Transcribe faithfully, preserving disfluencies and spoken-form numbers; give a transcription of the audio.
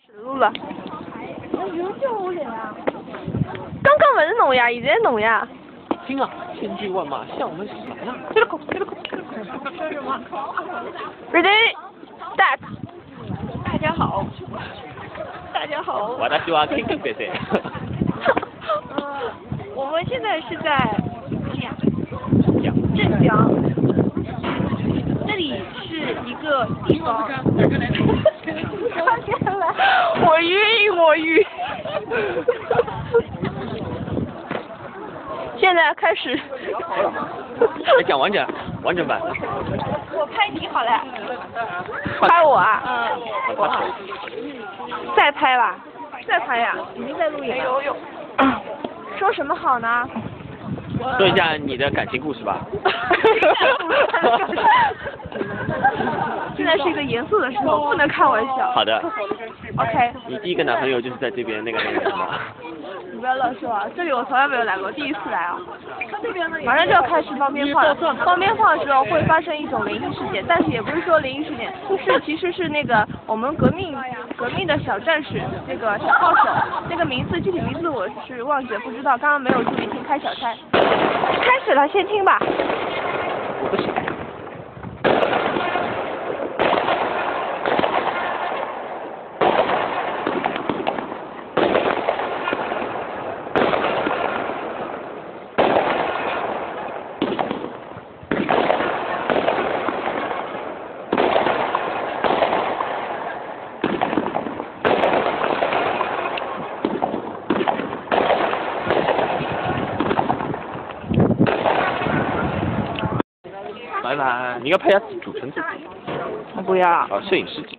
录了。 我有叫我嚟啊！ 剛剛唔係弄呀，現在弄呀。 聽啊，千軍萬馬向我們閃呀！接着口，接着口。 說什麼 Ready, start。 大家好，大家好。 我的希望聽聽別些。 呃，我們現在是在鎮江，這裡是一個地方。 我暈，我暈。現在開始。 來講完整，完整版。 我拍你好了。 拍我啊？ 嗯。 我好。再拍吧。再拍呀？ 已經在錄影。 有有。說什麼好呢？ 說一下你的感情故事吧。 現在是一個嚴肅的時候，不能開玩笑。 好的。 OK。 你第一個男朋友就是在這邊那個那個什麼？ 你不要亂說啊！這裡我從來沒有來過，第一次來啊。馬上就要開始放鞭炮了，放鞭炮的時候會發生一種靈異事件，但是也不是說靈異事件，是其實是那個我們革命革命的小戰士，那個小號手，那個名字具體名字我是忘記了，不知道，剛剛沒有注意聽開小差。開始了，先聽吧。 我不行。拜拜，你要拍下主持人自己。 我不要。 啊，攝影師自己。